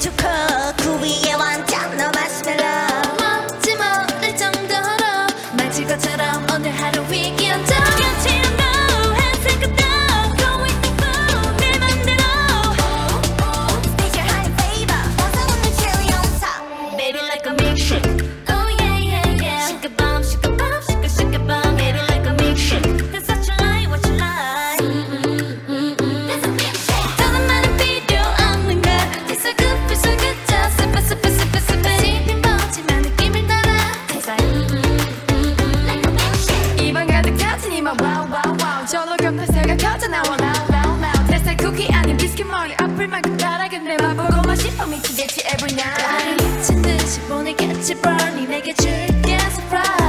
축하 그 위에 완전 너 마시멜로 먹지 모를 정도로 마치 것처럼 오늘 하루 위기였죠. 같이는 너 한생 끝도 going through 내 맘대로 Special high flavor 어서 오늘 cherry on top Baby like a milkshake. Oh yeah yeah yeah. Shake a bomb, shake a bomb, shake a shake a bomb. Baby like a milkshake. That's what you like, what you like. That's a milkshake 더는 말은 필요 없는 걸. It's so good, feel so good. Just sip it, sip it, sip it, sip it. 씹힌 뻗지만 느낌을 따라. Taste like like a milkshake 입안 가득 같은 이만 wow wow wow. 저로 겹해서가 커져 나와 loud loud loud. Taste like cookie 아닌 비스킷 머리 앞을 만큼 달아. 근데 맛보고만 싶어 미치겠지 every night. 미친 듯이 보내겠지 Bernie 내게 줄게 surprise.